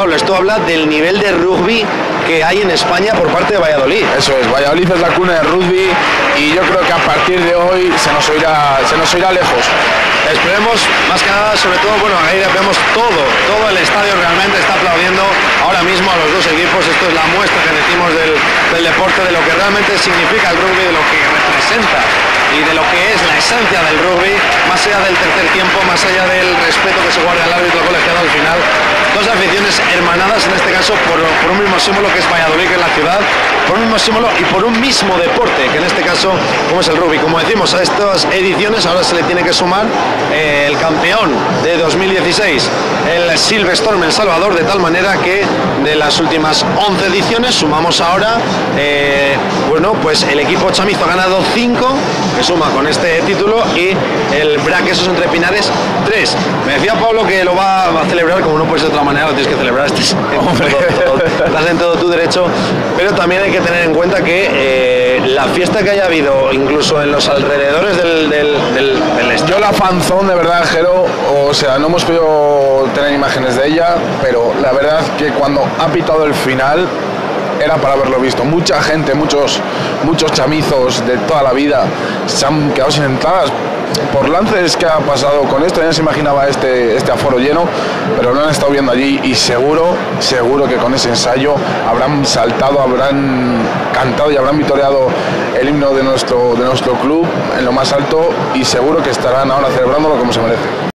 Pablo, esto habla del nivel de rugby que hay en España por parte de Valladolid. Eso es, Valladolid es la cuna del rugby y yo creo que a partir de hoy se nos oirá lejos. Esperemos, más que nada, sobre todo, bueno, ahí vemos todo el estadio realmente está aplaudiendo ahora mismo a los dos equipos. Esto es la muestra que decimos del deporte, de lo que realmente significa el rugby, de lo que representa y de lo que es la esencia del rugby, más allá del tercer tiempo, más allá del respeto que se guarda al árbitro colegiado al final. Dos aficiones hermanadas, en este caso por un mismo símbolo que es Valladolid, que es la ciudad, por un mismo símbolo y por un mismo deporte, que en este caso, como es el rugby. Como decimos, a estas ediciones ahora se le tiene que sumar el campeón de 2016, el Silverstorm El Salvador, de tal manera que de las últimas 11 ediciones sumamos ahora, bueno, pues el equipo chamizo ha ganado 5, que suma con este título, y el Braquesos Entre Pinares 3. Me decía Pablo que lo va a celebrar, como no puede ser de otra manera, lo tienes que celebrar, estás en todo tu derecho, pero también hay que tener en cuenta que la fiesta que haya habido, incluso en los alrededores del yo la fanzón, de verdad, Jero, o sea, no hemos podido tener imágenes de ella, pero la verdad que cuando ha pitado el final era para haberlo visto. Mucha gente, muchos chamizos de toda la vida se han quedado sin entradas por lances que ha pasado con esto. Ya se imaginaba este aforo lleno, pero lo han estado viendo allí y seguro que con ese ensayo habrán saltado, habrán cantado y habrán vitoreado el himno de nuestro club en lo más alto, y seguro que estarán ahora celebrándolo como se merece.